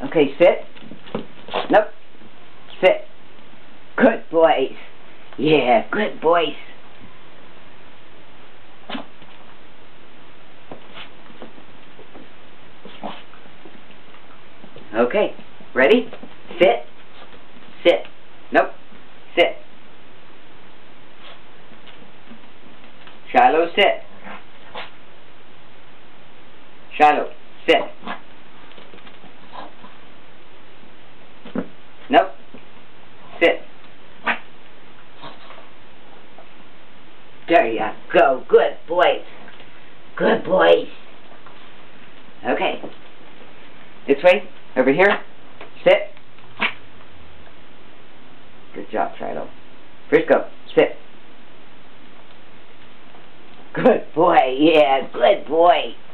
Okay, sit. Nope. Sit. Good boys. Yeah, good boys. Okay, ready? Sit. Sit. Nope. Sit. Shiloh, sit. Shiloh, sit. Nope. Sit. There you go. Good boys. Good boys. Okay. This way. Over here. Sit. Good job, Shiloh. Frisco, sit. Good boy. Yeah, good boy.